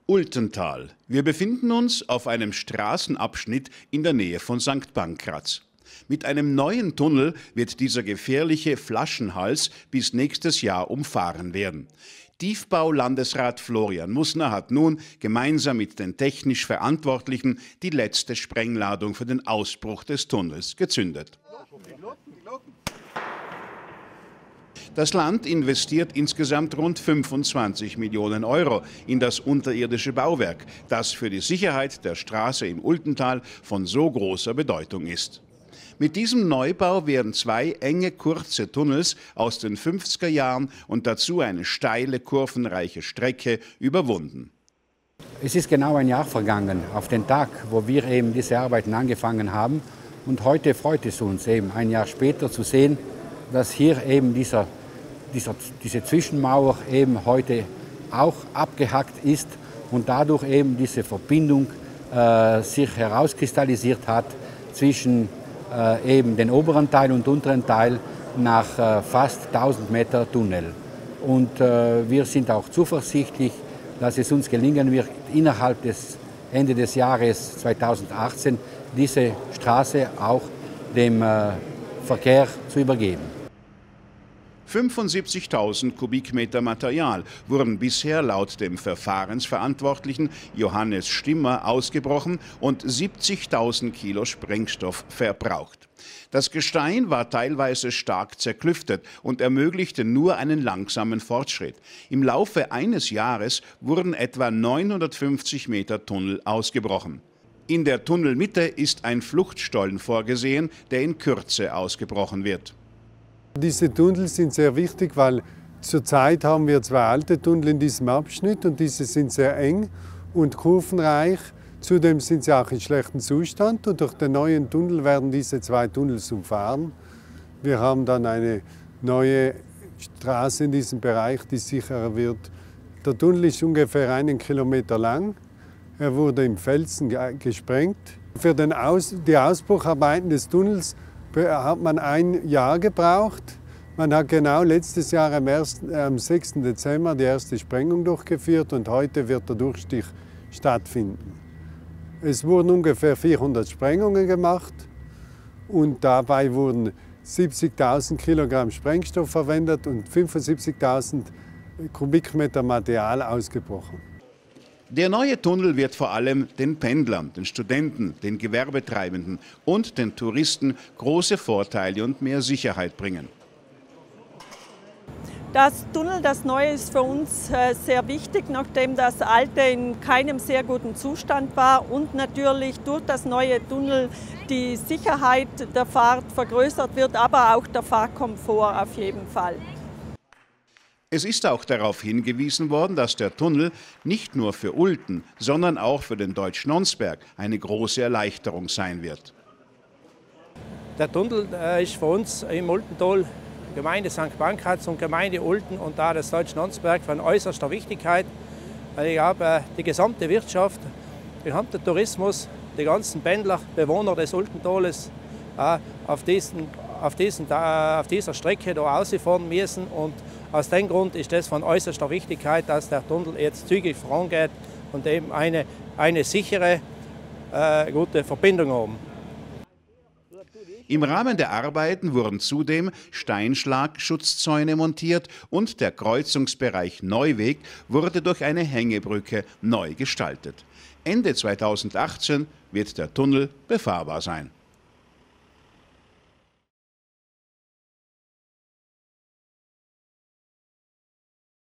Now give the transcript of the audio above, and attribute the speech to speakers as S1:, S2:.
S1: Ultental. Wir befinden uns auf einem Straßenabschnitt in der Nähe von St. Pankraz. Mit einem neuen Tunnel wird dieser gefährliche Flaschenhals bis nächstes Jahr umfahren werden. Tiefbau-Landesrat Florian Mussner hat nun gemeinsam mit den technisch Verantwortlichen die letzte Sprengladung für den Ausbruch des Tunnels gezündet. Das Land investiert insgesamt rund 25 Millionen Euro in das unterirdische Bauwerk, das für die Sicherheit der Straße im Ultental von so großer Bedeutung ist. Mit diesem Neubau werden zwei enge, kurze Tunnels aus den 50er Jahren und dazu eine steile, kurvenreiche Strecke überwunden.
S2: Es ist genau ein Jahr vergangen, auf den Tag, wo wir eben diese Arbeiten angefangen haben. Und heute freut es uns eben, ein Jahr später zu sehen, dass hier eben diese Zwischenmauer eben heute auch abgehackt ist und dadurch eben diese Verbindung sich herauskristallisiert hat zwischen eben den oberen Teil und unteren Teil nach fast 1000 Meter Tunnel. Und wir sind auch zuversichtlich, dass es uns gelingen wird, innerhalb des Ende des Jahres 2018 diese Straße auch dem Verkehr zu übergeben.
S1: 75.000 Kubikmeter Material wurden bisher laut dem Verfahrensverantwortlichen Johannes Stimmer ausgebrochen und 70.000 Kilo Sprengstoff verbraucht. Das Gestein war teilweise stark zerklüftet und ermöglichte nur einen langsamen Fortschritt. Im Laufe eines Jahres wurden etwa 950 Meter Tunnel ausgebrochen. In der Tunnelmitte ist ein Fluchtstollen vorgesehen, der in Kürze ausgebrochen wird.
S3: Diese Tunnel sind sehr wichtig, weil zurzeit haben wir zwei alte Tunnel in diesem Abschnitt und diese sind sehr eng und kurvenreich. Zudem sind sie auch in schlechtem Zustand und durch den neuen Tunnel werden diese zwei Tunnels umfahren. Wir haben dann eine neue Straße in diesem Bereich, die sicherer wird. Der Tunnel ist ungefähr 1 Kilometer lang. Er wurde im Felsen gesprengt. Für die Ausbrucharbeiten des Tunnels hat man ein Jahr gebraucht. Man hat genau letztes Jahr am 6. Dezember die erste Sprengung durchgeführt und heute wird der Durchstich stattfinden. Es wurden ungefähr 400 Sprengungen gemacht und dabei wurden 70.000 Kilogramm Sprengstoff verwendet und 75.000 Kubikmeter Material ausgebrochen.
S1: Der neue Tunnel wird vor allem den Pendlern, den Studenten, den Gewerbetreibenden und den Touristen große Vorteile und mehr Sicherheit bringen.
S4: Das Tunnel, das neue, ist für uns sehr wichtig, nachdem das alte in keinem sehr guten Zustand war und natürlich durch das neue Tunnel die Sicherheit der Fahrt vergrößert wird, aber auch der Fahrkomfort auf jeden Fall.
S1: Es ist auch darauf hingewiesen worden, dass der Tunnel nicht nur für Ulten, sondern auch für den Deutsch-Nonsberg eine große Erleichterung sein wird.
S5: Der Tunnel ist für uns im Ultental, Gemeinde St. Pankraz und Gemeinde Ulten und da das Deutsch-Nonsberg von äußerster Wichtigkeit. Ich habe die gesamte Wirtschaft, den gesamten Tourismus, die ganzen Pendler, Bewohner des Ultentales auf dieser Strecke da rausfahren müssen. Und aus dem Grund ist es von äußerster Wichtigkeit, dass der Tunnel jetzt zügig vorangeht und eben eine sichere, gute Verbindung haben.
S1: Im Rahmen der Arbeiten wurden zudem Steinschlagschutzzäune montiert und der Kreuzungsbereich Neuweg wurde durch eine Hängebrücke neu gestaltet. Ende 2018 wird der Tunnel befahrbar sein.